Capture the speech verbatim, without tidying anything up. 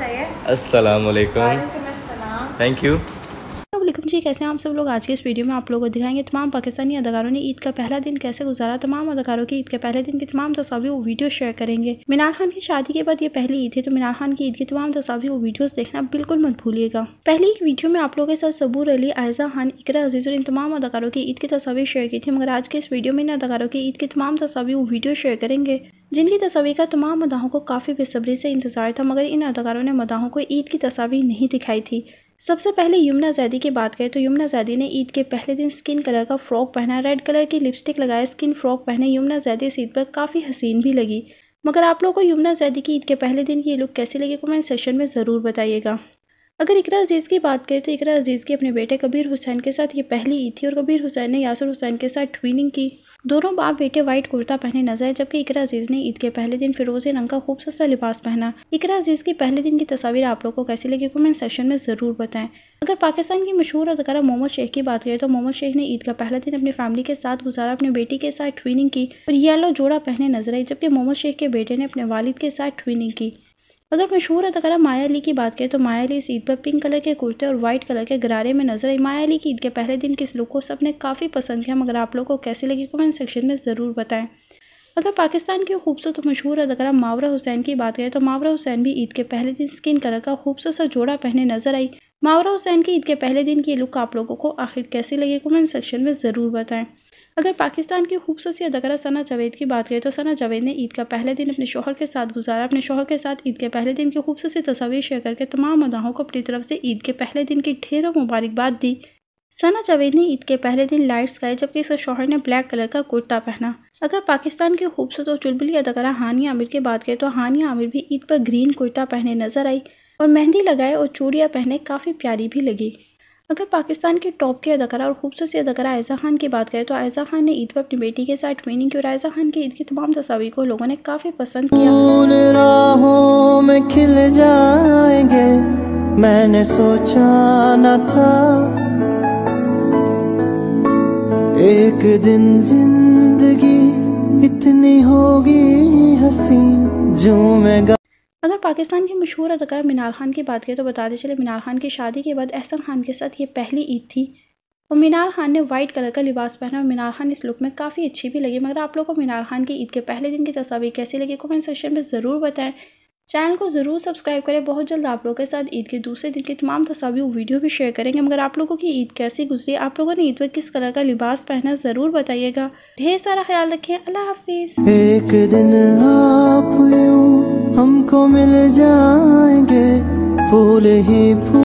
सैयद। अस्सलाम वालेकुम। Thank you. वालेकुम जी, कैसे हैं आप सब लोग। आज की इस वीडियो में आप लोगों को दिखाएंगे तमाम पाकिस्तानी अदाकारों ने ईद का पहला दिन कैसे गुजारा। तमाम अदाकारों की ईद के पहले दिन की तमाम तस्वीर वो वीडियो शेयर करेंगे। मिनाल खान की शादी के बाद ये पहली ईद है, तो मिनाल खान की ईद की तमाम तस्वीर वो वीडियोस देखना बिल्कुल मत भूलिएगा। पहली एक वीडियो में आप लोगों के साथ सबूर अली, आयजा खान, इकरा अजीज और इन तमाम अदाकारों की ईद की तस्वीर शेयर की थी, मगर आज के इस वीडियो में इन अदाकारों की ईद की तमाम तस्वीर वो वीडियो शेयर करेंगे जिनकी तस्वीर का तमाम मदाहों को काफ़ी बेसब्री से इंतजार था, मगर इन अदाकारों ने मदाहों को ईद की तस्वीर नहीं दिखाई थी। सबसे पहले यमुना ज़ैदी की बात करें तो यमुना ज़ैदी ने ईद के पहले दिन स्किन कलर का फ्रॉक पहना, रेड कलर की लिपस्टिक लगाए, स्किन फ्रॉक पहने यमुना ज़ैदी इस ईद पर काफ़ी हसीन भी लगी। मगर आप लोगों को यमुना ज़ैदी की ईद के पहले दिन की ये लुक कैसी लगी कमेंट सेक्शन में ज़रूर बताइएगा। अगर इकरा अजीज़ की बात करें तो इकरा अजीज़ की अपने बेटे कबीर हुसैन के साथ ये पहली ईद थी और कबीर हुसैन ने यासर हुसैन के साथ ट्विनिंग की। दोनों बाप बेटे वाइट कुर्ता पहने नजर आए, जबकि इकरा अजीज़ ने ईद के पहले दिन फिरोज़ी रंग का खूबसूरत सा लिबास पहना। इकरा अजीज़ की पहले दिन की तस्वीर आप लोगों को कैसी लगी कमेंट सेक्शन में ज़रूर बताएं। अगर पाकिस्तान की मशहूर अदाकारा मोहम्मद शेख की बात करें तो मोहम्मद शेख ने ईद का पहला दिन अपनी फैमिली के साथ गुजारा, अपनी बेटी के साथ ट्विनिंग की और येलो जोड़ा पहने नजर आई, जबकि मोहम्मद शेख के बेटे ने अपने वालिद के साथ ट्विनिंग की। अगर मशहूर अदाकारा माया अली की बात करें तो माया अली इस ईद पर पिंक कलर के कुर्ते और वाइट कलर के गरारे में नजर आई। माया अली की ईद के पहले दिन की इस लुक को सबने काफ़ी पसंद किया, मगर आप लोगों को कैसी लगी कमेंट सेक्शन में ज़रूर बताएं। अगर पाकिस्तान की खूबसूरत और मशहूर अदाकारा मावरा हुसैन की बात करें तो मावरा हुसैन भी ईद के पहले दिन स्किन कलर का खूबसूरत सा जोड़ा पहने नजर आई। मावरा हुसैन की ईद के पहले दिन की लुक आप लोगों को आखिर कैसी लगी कमेंट सेक्शन में ज़रूर बताएं। अगर पाकिस्तान की खूबसूरत अदाकारा सना जावेद की बात करें तो सना जावेद ने ईद का पहले दिन अपने शौहर के साथ गुजारा, अपने शौहर के साथ ईद के पहले दिन की खूबसूरत तस्वीर शेयर करके तमाम मदाहों को अपनी तरफ से ईद के पहले दिन की ढेरों मुबारकबाद दी। सना जावेद ने ईद के पहले दिन लाइट्स गाए, जबकि इसके शौहर ने ब्लैक कलर का कुर्ता पहना। अगर पाकिस्तान की खूबसूरत और चुलबुली अदाकारा हानिया आमिर की बात करें तो हानिया आमिर भी ईद पर ग्रीन कुर्ता पहने नजर आई और मेहंदी लगाए और चूड़ियाँ पहने काफ़ी प्यारी भी लगी। अगर पाकिस्तान की टॉप के अदाकारा और खूबसूरत अदाकारा आयजा खान की बात करें तो आयजा खान ने ईद पर अपनी बेटी के साथ ट्विनिंग की और आयजा खान की ईद की तमाम तस्वीर को लोगों ने काफ़ी पसंद किया। उन राहों में खिल जाएंगे मैंने सोचा न था, एक दिन जिंदगी इतनी होगी हसीन जो मैं। अगर पाकिस्तान के मशहूर अदाकार मिनाल खान की बात करें तो बताते चले मिनाल खान की शादी के बाद एहसन खान के साथ ये पहली ईद थी और मिनाल खान ने वाइट कलर का लिबास पहना और मिनाल खान इस लुक में काफ़ी अच्छी भी लगी। मगर आप लोगों को मिनाल खान की ईद के पहले दिन की तस्वीर कैसी लगी कमेंट सेक्शन में ज़रूर बताएं। चैनल को ज़रूर सब्सक्राइब करें। बहुत जल्द आप लोगों के साथ ईद के दूसरे दिन की तमाम तस्वीर वीडियो भी शेयर करेंगे। मगर आप लोगों की ईद कैसी गुजरी, आप लोगों ने ईद पर किस कलर का लिबास पहना ज़रूर बताइएगा। ढेर सारा ख्याल रखें। अल्लाह हाफिज़। एक दिन आप यूं हमको मिल जाएंगे फूल ही फूल।